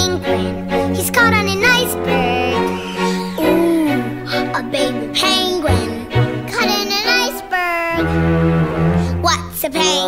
penguin. He's caught on an iceberg. Ooh, a baby penguin caught in an iceberg. What's a penguin?